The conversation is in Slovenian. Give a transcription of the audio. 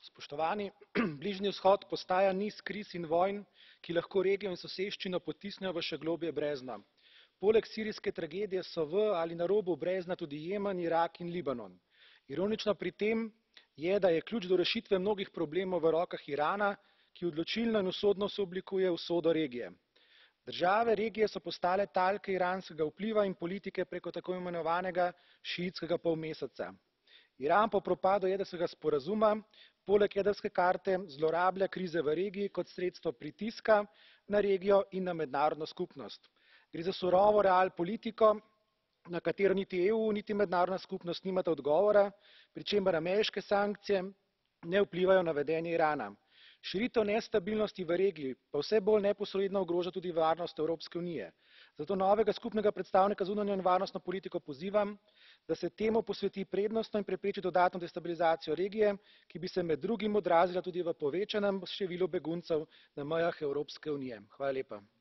Spoštovani, Bližnji vzhod postaja niz kriz in vojn, ki lahko regijo in soseščino potisnejo v še globlje brezno. Poleg sirijske tragedije so v ali na robu brezna tudi Jemen, Irak in Libanon. Ironično pri tem je, da je ključ do rešitve mnogih problemov v rokah Irana, ki odločilno in usodno sooblikuje usodo regije. Države regije so postale talke iranskega vpliva in politike preko tako imenovanega šiitskega polmeseca. Iran po propadu jedrskega sporazuma poleg jedrske karte zlorablja krize v regiji kot sredstvo pritiska na regijo in na mednarodno skupnost. Gre za surovo realpolitiko, na katero niti EU niti mednarodna skupnost nimata odgovora, pri čemer ameriške sankcije ne vplivajo na vedenje Irana. Širitev nestabilnosti v regiji pa vse bolj neposredno ogroža tudi varnost Evropske unije. Zato novega skupnega predstavnika za zunanjo in varnostno politiko pozivam, da se temu posveti prednostno in prepreči dodatno destabilizacijo regije, ki bi se med drugim odrazila tudi v povečanem številu beguncev na mejah Evropske unije. Hvala lepa.